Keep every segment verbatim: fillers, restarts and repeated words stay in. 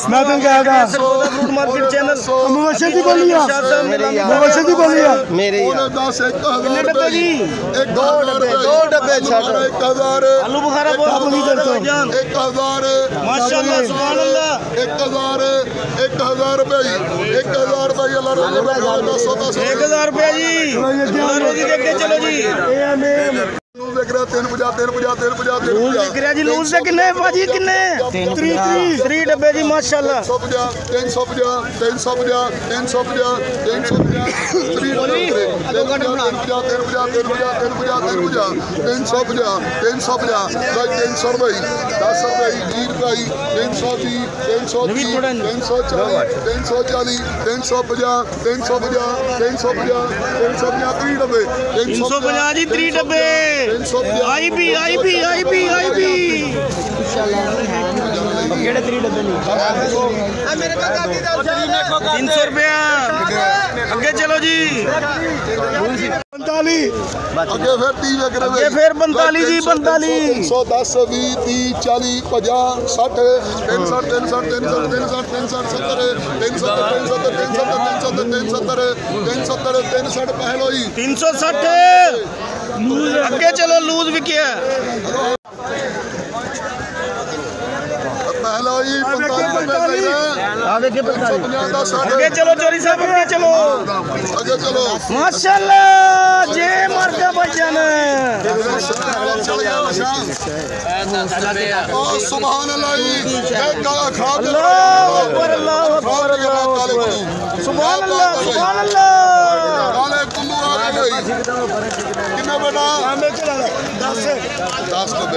मैं तो कहा था फ्रूट मार्केट चैनल मुबशर दी बोली है मुबशर दी बोली है मेरे दस एक हजार डब्बे जी दो डब्बे दो डब्बे छठ एक हजार आलू बुखारा बहुत एक हजार माशाल्लाह सुभान अल्लाह एक हजार एक हजार रुपये एक हजार रुपये एक हजार रुपया जी रोजी देख के चलो जी लूज देख रहा तीन बजा तीन बजा तीन बजा तीन लूज देख रहा जी लूज से किन्ने भाजी किन्ने थ्री डब्बे जी माशाल्लाह सौ बजा तीन सौ बजा तीन सौ बजा तीन सौ बजा तीन सौ बजा थ्री तीन बजा तीन बजा तीन बजा तीन बजा तीन बजा तीन सौ बजा तीन सौ बजा भाई तीन सौ रुपये दस रुपये बीस रुपये तीन सौ बीस तीन सौ तीस तीन सौ चालीस तीन सौ चालीस तीन सौ बजा तीन सौ बजा तीन सौ बजा तीन सौ बजा थ्री डब्बे तीन सौ बजा जी थ्री डब्बे आई भी आई भी आई भी आई भी तीन सौ रुपया अगे चलो जी पैंतालीस अगे फिर तीस अगे फिर पैंतालीस जी पैंतालीस सौ दस बीस तीस चालीस पचास साठ तीन सठ तीन सठ तीन सठ तीन सठ तीन सठ सत्तर तीन सत्तर तीन सत्तर तीन सत्तर तीन सत्तर तीन सत्तर तीन सठ पहलो ही तीन सौ सठ अगे चलो लूज भी क्या पहला ही पैंतालीस अगे चलो चोरी साहब अगे चलो अगे चलो माशाल्लाह जे मरका बच्चन सुभान अल्लाह अल्लाह अकबर अल्लाह अकबर अल्लाह सुभान अल्लाह सुभान अल्लाह काले कुल्लू आ गए कितना बेटा दस दस डब्बे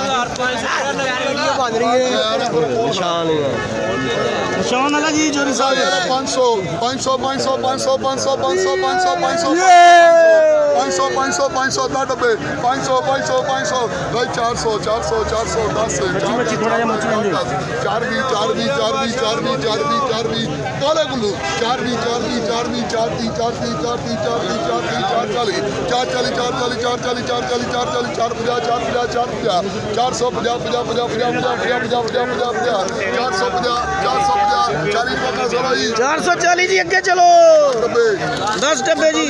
निशान निशान वाला जी जोरी साहब पाँच सौ पाँच सौ पाँच सौ पाँच सौ पाँच सौ पाँच सौ पाँच सौ पाँच सौ पाँच सौ पाँच सौ पाँच सौ दस डब्बे पाँच सौ पाँच सौ पाँच सौ भाई चार सौ चार सौ चार सौ दस चार भी चार भी चार भी चार भी चार भी चार भी काले गुल्लू चार भी चार भी चार भी चार भी चार भी चार भी चार भी चार भी चार चालीस चार चालीस चार चालीस चार चालीस चार चालीस चार चालीस चार पचास चार पचास चार पचास चार सौ पचास पचास पचास पचास पचास पचास पचास पचास पचास चार सौ पचास चार सौ पचास चालीस पचास चार सौ चालीस जी अगे चलो दस डब्बे जी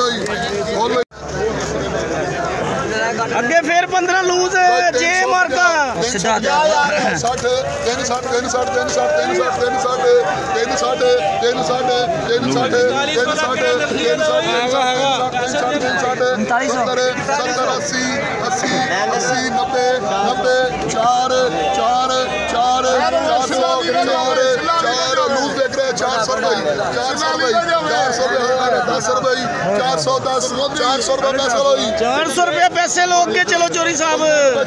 अगे फिर पंद्रह लूज जे मार्का साठ तीन साठ तीन साठ तीन साठ तीन साठ तीन साठ तीन साठ तीन साठ तीन साठ तीन साठ तीन साठ सत्तर सत्तर अस्सी अस्सी अस्सी नब्बे नब्बे चार चार चार चार सौ चार चार लूज देख रहे चार सौ रुपये चार सौ रुपये चार सौ रुपये दस रुपये चार सौ दस चार सौ रुपये पैसे लो चार सौ रुपये पैसे लोग के चलो चोरी साहब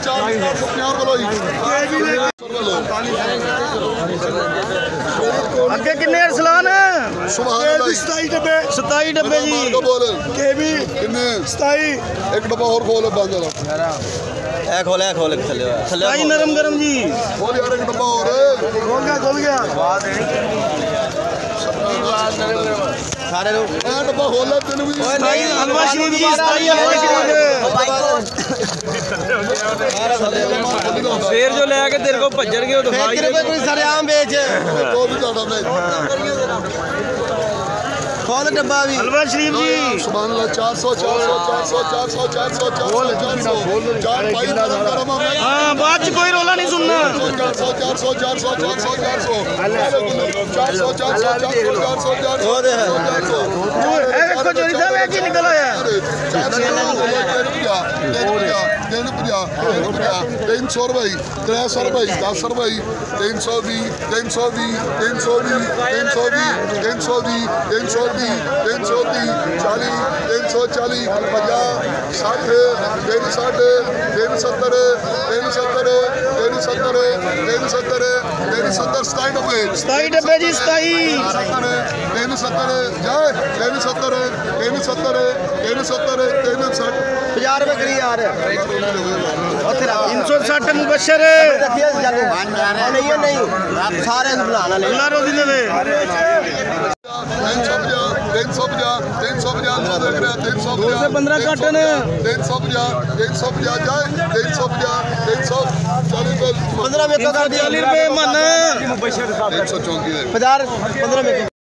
अगे किन्ने अरसलान सताई डब्बे सताई डब्बे जी के भी सताई एक डब्बा और खोल बंद ए खोले खोले थले सताई नरम गरम जी खोल यार एक डब्बा और खोल गया खोल गया सारे लोग ए डब्बा खोल तेन भी सताई हलवा शरीफ जी सताई हलवा शरीफ फिर जो लेके तेरे को भज्जन के तो फेंक के कोई सरेआम बेच तो भी ज्यादा नहीं खोल डब्बा भी हलवा शरीफ जी सुभान अल्लाह चार सौ चार सौ चार सौ चार सौ चार सौ चार सौ चार सौ चार भाई हाँ बाद च कोई रोला नहीं सुनना चार सौ चार सौ चार सौ चार सौ चार सौ चार सौ चार सौ चार सौ चार सौ चार सौ चार सौ देखो चोरी साहब है कि निकल आया तीन सौ रुपये त्रै सौ रुपये दस रुपये तीन सौ भी तीन सौ भी तीन सौ भी तीन सौ भी तीन सौ भी तीन सौ भी तीन सौ भी चालीस तीन सौ चालीस पचास साठ तीन साठ तीन सत्तर तीन सत्तर तीन सत्तर तीन सत्तर तीन सत्तर सताई डब्बे सताई डब्बे जी सताई तीन सत्तर जाए तीन सत्तर तीन सत्तर तीन सत्तर तीन सठ पचास रुपए करी यार तीन सौ सठ मुबशर नहीं नहीं सारे बुलाना रोजी दे तीन सौ पचास तीन सौ पचास देख रहे हैं तीन सौ पचास पंद्रह काटन तीन सौ पचास तीन सौ पचास जाए तीन सौ पचास तीन सौ चालीस पंद्रह में चालीस रुपए मन एक सौ चौंतीस पचास पंद्रह में